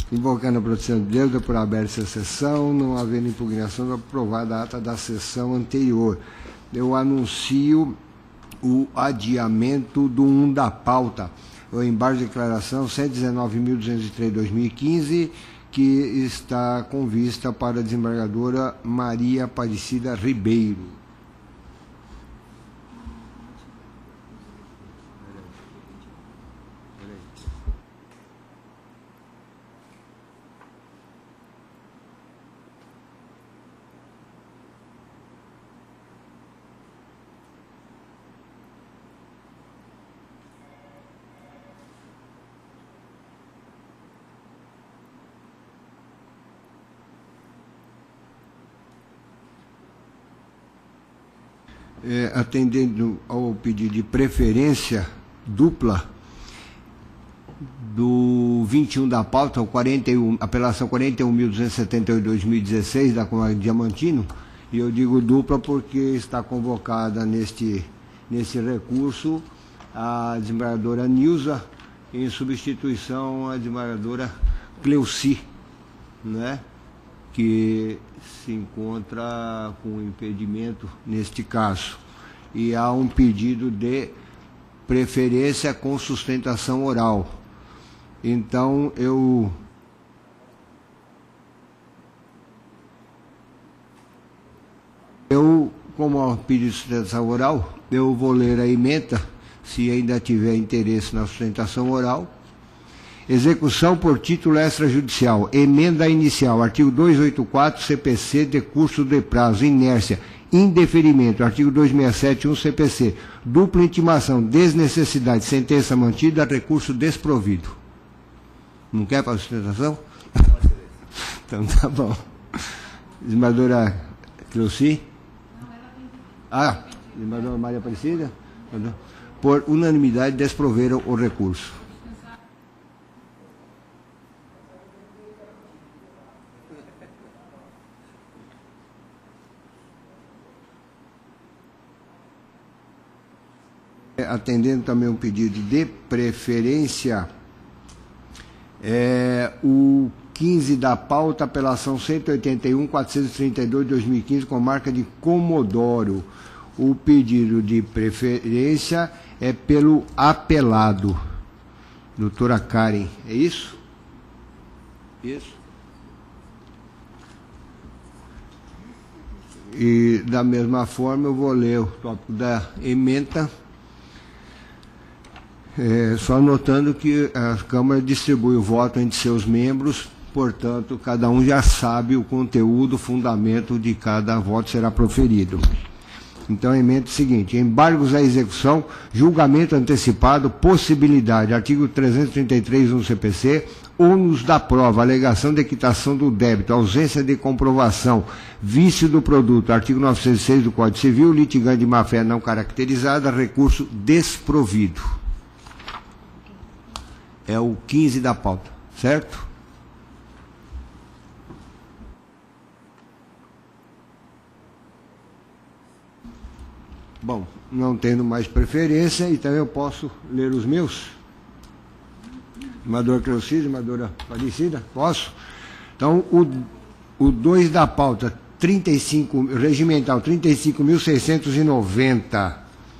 Invocando a proteção de Deus, por aberta essa sessão, não havendo impugnação, aprovada a ata da sessão anterior. Eu anuncio o adiamento do 1 da pauta, o embargo de declaração 119.203/2015, que está com vista para a desembargadora Maria Aparecida Ribeiro. Atendendo ao pedido de preferência dupla do 21 da pauta, o 41, apelação 41.278/2016 da Comarca de Diamantino, e eu digo dupla porque está convocada nesse recurso a desembargadora Nilza, em substituição à desembargadora Cleuci, né? Que se encontra com impedimento neste caso. E há um pedido de preferência com sustentação oral. Então, como há um pedido de sustentação oral, eu vou ler a ementa, se ainda tiver interesse na sustentação oral. Execução por título extrajudicial. Emenda inicial. Artigo 284, CPC, decurso de prazo, inércia, indeferimento. Artigo 267, 1 CPC. Dupla intimação, desnecessidade, sentença mantida, recurso desprovido. Não quer para a sustentação? Então tá bom. Desembargadora Cleuci? Desembargadora Maria Aparecida? Por unanimidade, desproveram o recurso. Atendendo também um pedido de preferência, o 15 da pauta, apelação 181.432/2015, com marca de Comodoro. O pedido de preferência é pelo apelado. Doutora Karen, é isso? Isso. E, da mesma forma, eu vou ler o tópico da ementa. Só notando que a Câmara distribui o voto entre seus membros, portanto, cada um já sabe o conteúdo, o fundamento de cada voto será proferido. Então, a emenda é o seguinte: embargos à execução, julgamento antecipado, possibilidade, artigo 333, 1 CPC, ônus da prova, alegação de quitação do débito, ausência de comprovação, vício do produto, artigo 906 do Código Civil, litigante de má-fé não caracterizada, recurso desprovido. É o 15 da pauta, certo? Bom, não tendo mais preferência, então eu posso ler os meus. Desembargadora Cleuci, desembargadora Aparecida, posso? Então, o 2 da pauta, 35, regimental, 35.690,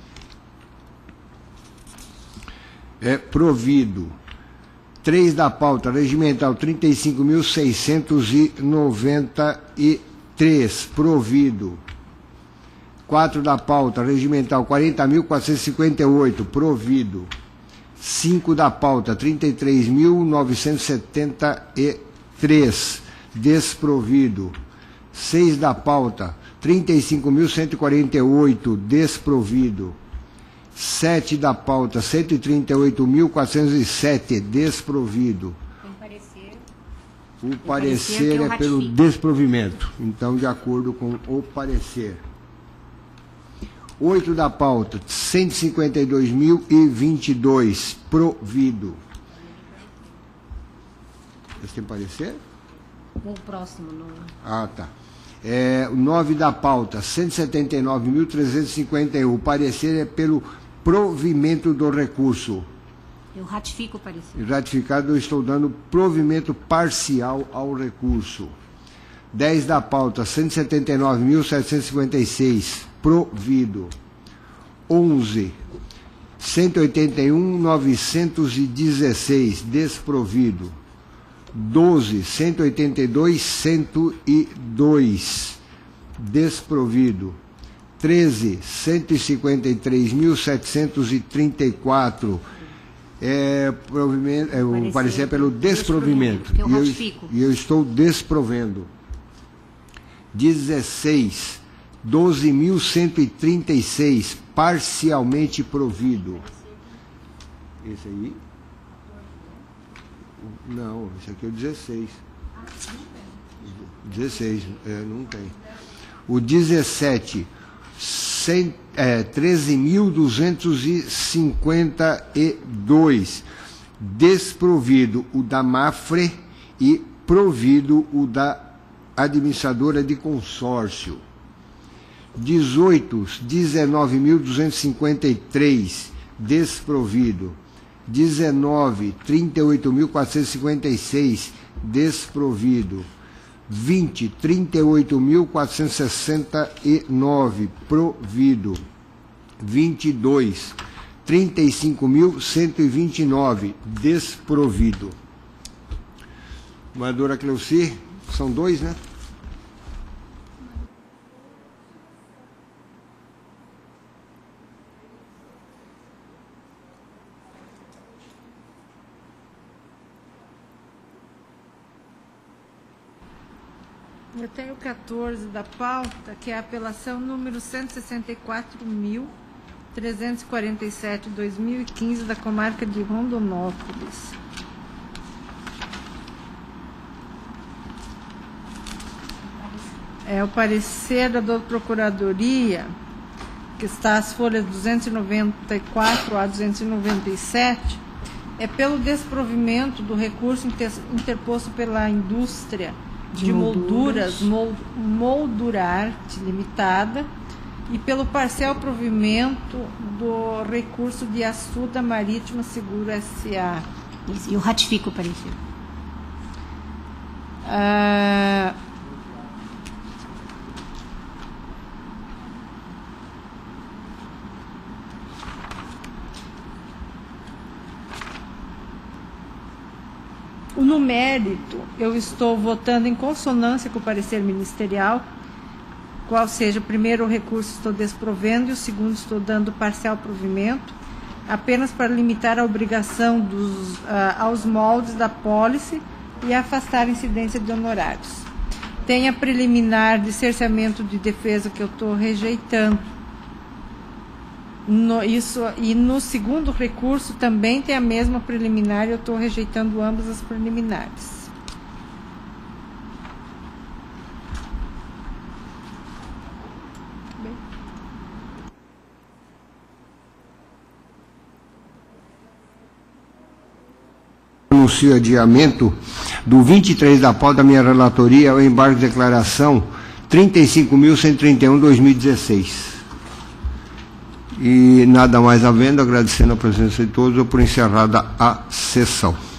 é provido. 3 da pauta, regimental, 35.693, provido. 4 da pauta, regimental, 40.458, provido. 5 da pauta, 33.973, desprovido. 6 da pauta, 35.148, desprovido. 7 da pauta, 138.407, desprovido. O parecer é pelo desprovimento. Então, de acordo com o parecer. 8 da pauta, 152.022, provido. Você tem parecer? O próximo. Não. Ah, tá. 9 da pauta, 179.351. O parecer é pelo provimento do recurso. Eu ratifico o parecer. Ratificado, eu estou dando provimento parcial ao recurso. 10 da pauta, 179.756, provido. 11, 181.916, desprovido. 12, 182.102, desprovido. 13, 153.734, o parecer é pelo desprovimento. Eu ratifico. E eu estou desprovendo. 16, 12.136, parcialmente provido. Esse aí? Não, esse aqui é o 16. 16, não tem. O 17, 13.252, desprovido o da Mafre e provido o da administradora de consórcio. 18, 19.253, desprovido. 19, 38.456, desprovido. 20, 38.469, provido. 22, 35.129, desprovido. Vereadora Cleuci, são 2, né? Eu tenho 14 da pauta, que é a apelação número 164.347/2015 da comarca de Rondonópolis. É o parecer da Procuradoria, que está às folhas 294 a 297, é pelo desprovimento do recurso interposto pela indústria de molduras Moldurarte Limitada e pelo parcial provimento do recurso de Açuda Marítima Seguro S.A. Isso, eu ratifico o parecer. No mérito, eu estou votando em consonância com o parecer ministerial, qual seja, o primeiro recurso estou desprovendo e o segundo estou dando parcial provimento, apenas para limitar a obrigação aos moldes da pólice e afastar a incidência de honorários. Tem a preliminar de cerceamento de defesa que eu estou rejeitando. E no segundo recurso também tem a mesma preliminar e eu estou rejeitando ambas as preliminares. Anuncio adiamento do 23 da pauta da minha relatoria ao embargo de declaração 35.131/2016. E nada mais havendo, agradecendo a presença de todos, eu por encerrada a sessão.